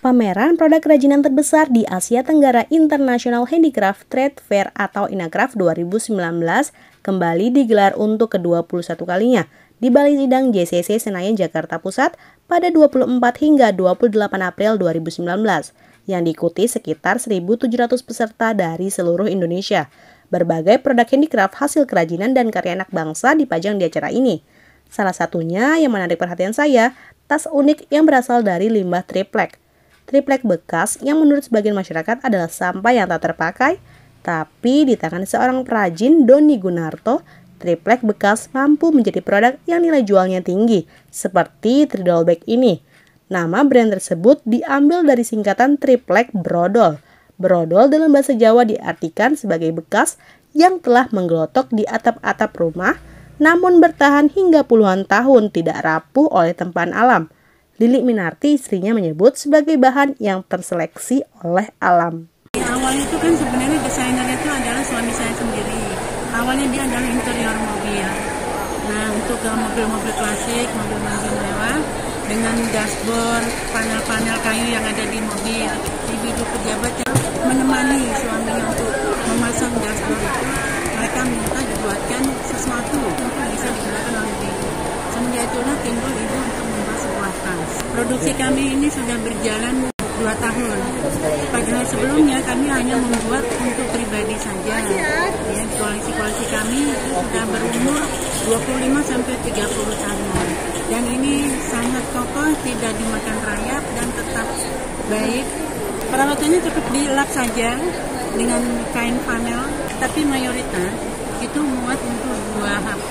Pameran produk kerajinan terbesar di Asia Tenggara International Handicraft Trade Fair atau INACRAFT 2019 kembali digelar untuk ke-21 kalinya di Balai Sidang JCC Senayan Jakarta Pusat pada 24 hingga 28 April 2019 yang diikuti sekitar 1.700 peserta dari seluruh Indonesia. Berbagai produk handicraft hasil kerajinan dan karya anak bangsa dipajang di acara ini. Salah satunya yang menarik perhatian saya, tas unik yang berasal dari limbah triplek. Triplek bekas yang menurut sebagian masyarakat adalah sampah yang tak terpakai, tapi di tangan seorang perajin Doni Gunarto, triplek bekas mampu menjadi produk yang nilai jualnya tinggi, seperti tridol bag ini. Nama brand tersebut diambil dari singkatan triplek brodol. Brodol dalam bahasa Jawa diartikan sebagai bekas yang telah menggelotok di atap-atap rumah, namun bertahan hingga puluhan tahun tidak rapuh oleh tempahan alam. Lili Minarti, istrinya, menyebut sebagai bahan yang terseleksi oleh alam. Awalnya itu kan sebenarnya desainer itu adalah suami saya sendiri. Awalnya dia adalah interior mobil. Nah, untuk mobil-mobil klasik, mobil-mobil mewah, dengan dashboard, panel-panel kayu yang ada di mobil, ibu-ibu pejabat yang menemani suaminya untuk memasang dashboard itu, mereka minta dibuatkan sesuatu untuk bisa digunakan oleh ibu. Semenjak itulah timbul ide untuk membuat sebuah tas. Produksi kami ini sudah berjalan 2 tahun. Pada sebelumnya kami hanya membuat untuk pribadi saja. Ya, koleksi-koleksi kami itu sudah berumur 25 sampai 30 tahun. Dan ini sangat kokoh, tidak dimakan rayap dan tetap baik. Perawatannya cukup dilap saja dengan kain panel, tapi mayoritas itu muat untuk buah HP,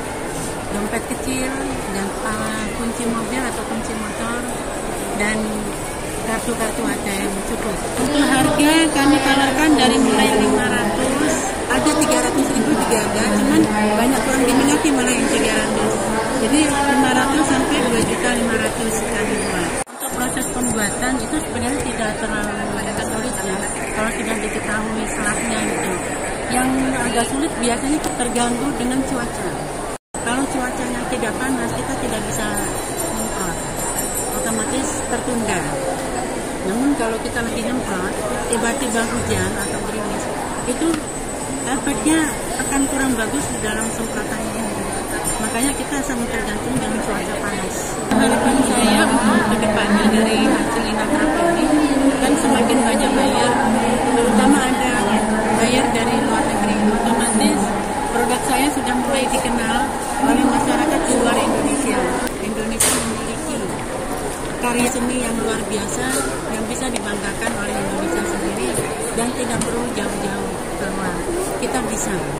dompet kecil, dan kunci mobil atau kunci motor, dan kartu-kartu ATM cukup. Untuk harga kami tawarkan dari mulai 500, ada 300.000 juga ada, cuman banyak orang diminati malah yang 300. Jadi 500 sampai 2.500.000 kami buat. Untuk proses pembuatan itu sebenarnya tidak terlalu sulit ya, kalau sudah diketahui selapnya itu. Yang agak sulit biasanya terganggu dengan cuaca. Kalau cuacanya tidak panas, kita tidak bisa nyemprot, otomatis tertunda. Namun kalau kita lagi nyemprot, tiba-tiba hujan atau gerimis, itu efeknya akan kurang bagus di dalam semprotan ini. Makanya kita sangat tergantung dengan cuaca panas. Harapan saya untuk kedepannya dari hasil INACRAFT ini, kan semakin banyak buyer, terutama ada buyer dari luar negeri, otomatis produk saya sudah mulai dikenal oleh masyarakat di luar Indonesia. Indonesia memiliki karya seni yang luar biasa yang bisa dibanggakan oleh Indonesia sendiri dan tidak perlu jauh-jauh keluar. Kita bisa.